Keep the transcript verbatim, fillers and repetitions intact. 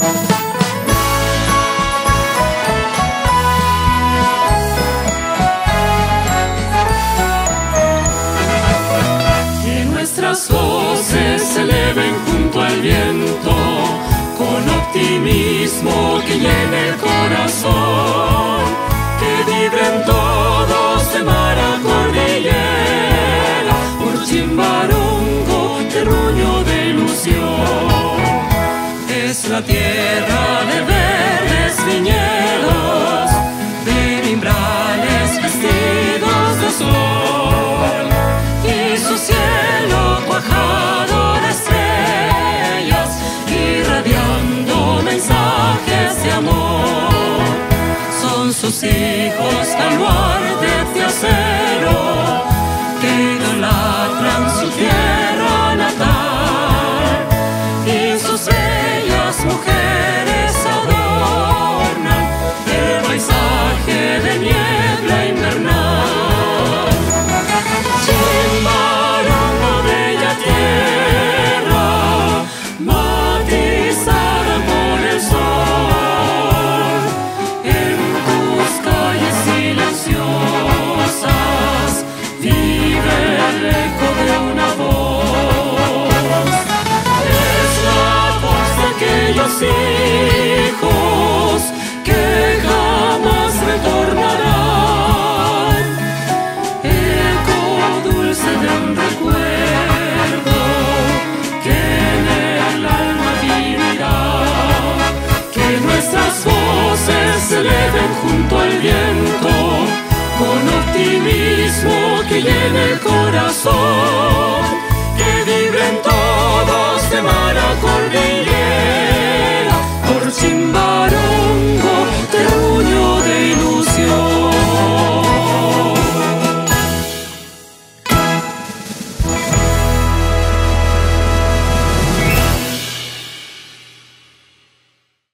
Nuestras voces se eleven junto al viento, con optimismo que llene el corazón, que vibren todos de mar a cordillera, por Chimbarongo, terruño de ilusión. Es la tierra de verdes viñedos, de mimbrales vestidos de sol, y su cielo cuajado de estrellas, irradiando mensajes de amor. Son sus hijos baluartes de acero, que idolatran su tierra natal, y sus bellas mujeres adornan el paisaje de niebla invernal. Chimbarongo, bella tierra, matizada por el sol, en tus calles silenciosas vive el eco de una voz. Es la voz de aquellos hijos que jamás retornarán, eco dulce de un recuerdo que en el alma vivirá. Que nuestras voces se eleven junto al viento, con optimismo que llene el corazón,